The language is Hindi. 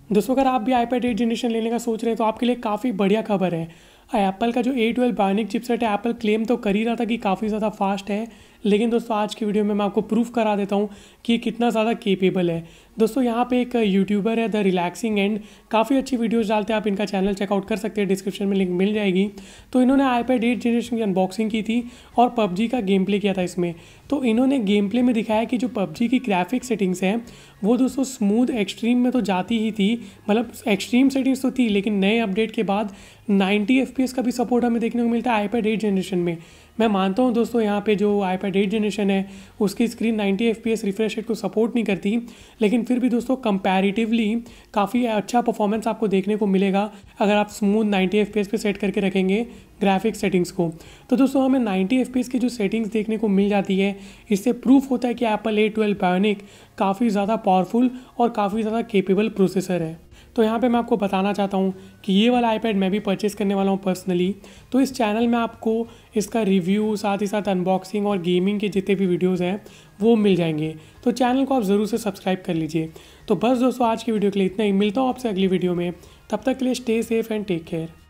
दोस्तों अगर आप भी iPad 8 जनरेशन लेने का सोच रहे हैं तो आपके लिए काफ़ी बढ़िया खबर है। एप्पल का जो A12 बायोनिक चिपसेट है, एप्पल क्लेम तो कर ही रहा था कि काफ़ी ज़्यादा फास्ट है, लेकिन दोस्तों आज की वीडियो में मैं आपको प्रूफ करा देता हूँ कि ये कितना ज़्यादा केपेबल है। दोस्तों यहाँ पे एक यूट्यूबर है द रिलैक्सिंग एंड, काफ़ी अच्छी वीडियोस डालते हैं, आप इनका चैनल चेकआउट कर सकते हैं, डिस्क्रिप्शन में लिंक मिल जाएगी। तो इन्होंने iPad 8 जनरेशन की अनबॉक्सिंग की थी और PUBG का गेम प्ले किया था इसमें। तो इन्होंने गेम प्ले में दिखाया कि जो PUBG की ग्राफिक सेटिंग्स हैं वो दोस्तों स्मूथ एक्सट्रीम में तो जाती ही थी, मतलब एक्सट्रीम सेटिंग्स तो थी, लेकिन नए अपडेट के बाद 90 FPS का भी सपोर्ट हमें देखने को मिलता है iPad 8 जनरेशन में। मैं मानता हूँ दोस्तों यहाँ पे जो iPad 8 जनरेशन है उसकी स्क्रीन 90 FPS रिफ्रेश रेट को सपोर्ट नहीं करती, लेकिन फिर भी दोस्तों कंपैरेटिवली काफ़ी अच्छा परफॉर्मेंस आपको देखने को मिलेगा अगर आप स्मूथ 90 FPS पे सेट करके रखेंगे ग्राफिक सेटिंग्स को। तो दोस्तों हमें 90 FPS की जो सेटिंग्स देखने को मिल जाती है, इससे प्रूफ होता है कि एप्पल A12 बायोनिक काफ़ी ज़्यादा पावरफुल और काफ़ी ज़्यादा केपेबल प्रोसेसर है। तो यहाँ पे मैं आपको बताना चाहता हूँ कि ये वाला iPad मैं भी परचेस करने वाला हूँ पर्सनली। तो इस चैनल में आपको इसका रिव्यू, साथ ही साथ अनबॉक्सिंग और गेमिंग के जितने भी वीडियोज़ हैं वो मिल जाएंगे। तो चैनल को आप ज़रूर से सब्सक्राइब कर लीजिए। तो बस दोस्तों आज की वीडियो के लिए इतना ही, मिलता हूँ आपसे अगली वीडियो में। तब तक के लिए stay safe and take care.